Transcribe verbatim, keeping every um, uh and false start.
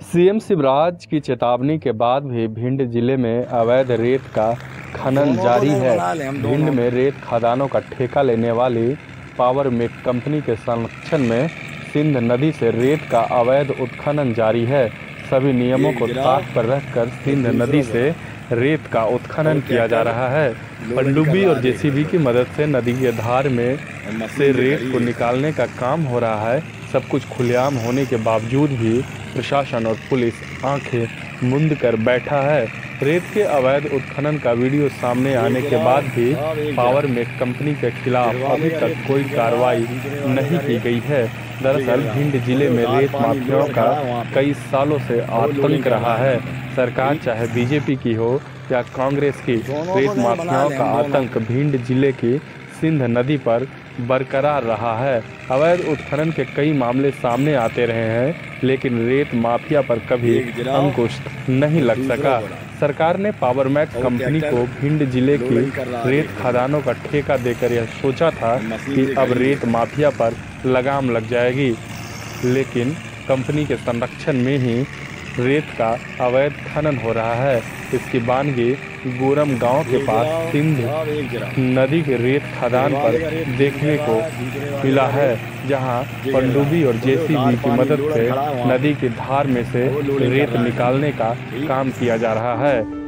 CM Shivraj की चेतावनी के बाद भी भिंड जिले में अवैध रेत का खनन जारी है। भिंड में रेत खदानों का ठेका लेने वाली पावर मेक कंपनी के संरक्षण में सिंध नदी से रेत का अवैध उत्खनन जारी है। सभी नियमों को ताक पर रखकर सिंध नदी से रेत का उत्खनन किया जा रहा है। पनडुब्बी और जेसीबी की मदद से नदी के धार में से रेत को निकालने का काम हो रहा है। सब कुछ खुलेआम होने के बावजूद भी प्रशासन और पुलिस आंखें मूंद कर बैठा है। रेत के अवैध उत्खनन का वीडियो सामने आने के बाद भी पावर मेक कंपनी के खिलाफ अभी तक कोई कार्रवाई नहीं की गई है। दरअसल भिंड जिले में रेत माफियाओं का कई सालों से आतंक रहा है। सरकार चाहे बीजेपी की हो या कांग्रेस की, रेत माफियाओं का आतंक भिंड जिले की सिंध नदी पर बरकरार रहा है। अवैध उत्खनन के कई मामले सामने आते रहे हैं, लेकिन रेत माफिया पर कभी अंकुश नहीं लग सका। सरकार ने पावर मैक कंपनी को भिंड जिले की रेत खदानों का ठेका देकर यह सोचा था कि अब रेत माफिया पर लगाम लग जाएगी, लेकिन कंपनी के संरक्षण में ही रेत का अवैध खनन हो रहा है। इसकी बानगी गोरम गांव के पास सिंध नदी के रेत खदान पर देखने को मिला है, जहां पनडुब्बी और जेसीबी की मदद से नदी की धार में से रेत निकालने का काम किया जा रहा है।